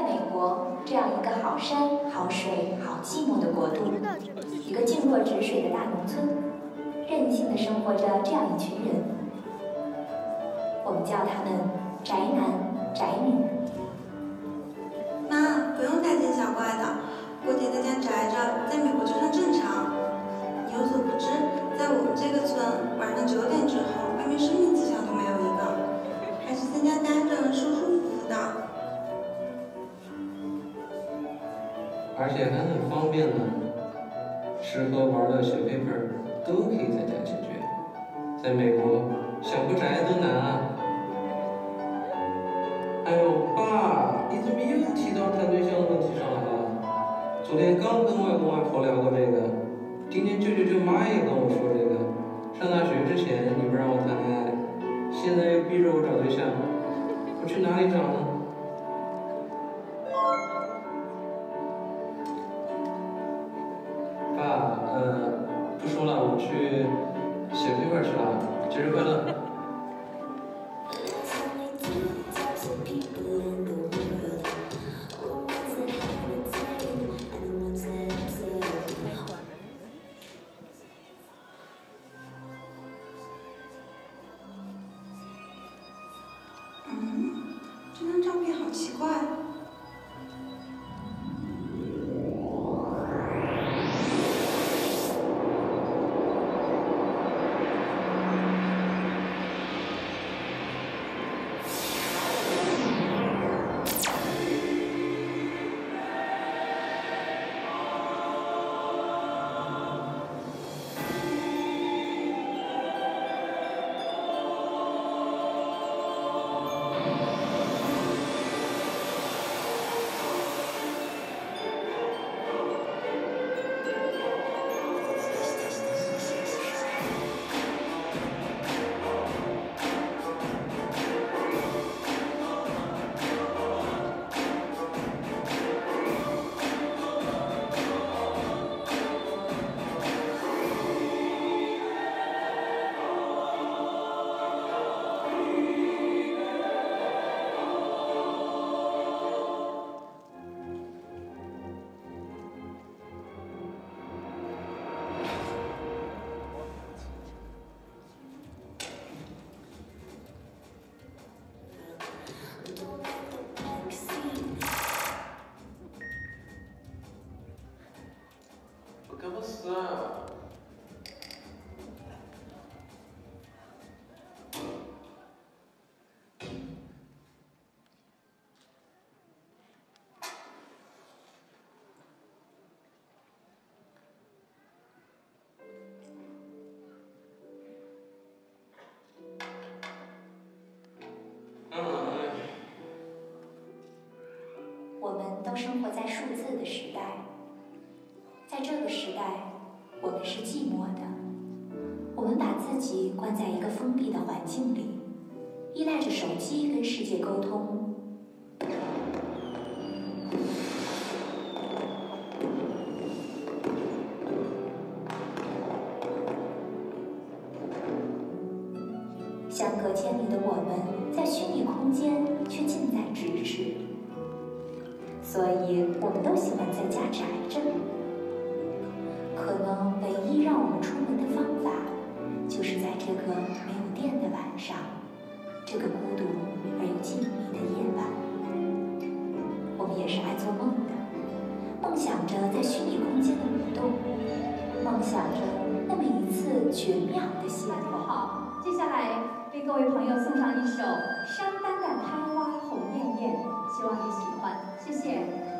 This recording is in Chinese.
在美国这样一个好山好水好寂寞的国度，一个静若止水的大农村，任性的生活着这样一群人，我们叫他们宅男宅女。 妈，不用大惊小怪的，过节在家宅着，在美国就算正常。你有所不知，在我们这个村，晚上9点之后，外面生命迹象都没有一个，还是在家待着舒舒服服的。 而且还很方便呢，吃喝玩乐学费本都可以在家解决。在美国，想不宅都难啊！哎呦，爸，你怎么又提到谈对象的问题上来了？昨天刚跟外公外婆聊过这个，今天舅舅舅妈也跟我说这个。上大学之前你不让我谈恋爱，现在又逼着我找对象，我去哪里找呢？爸，不说了，我去写飞本去了，节日快乐。 这张照片好奇怪。 给我死啊！ 我们都生活在数字的时代，在这个时代，我们是寂寞的。我们把自己关在一个封闭的环境里，依赖着手机跟世界沟通。相隔千里的我们，在虚拟空间却近在咫尺。所以，我们都喜欢在家宅着。可能唯一让我们出门的方法，就是在这个没有电的晚上，这个孤独而又静谧的夜晚。我们也是爱做梦的，梦想着在虚拟空间的舞动，梦想着那么一次绝妙的邂逅。 好，接下来为各位朋友送上一首《山丹的开花红艳艳》，希望你喜欢，谢谢。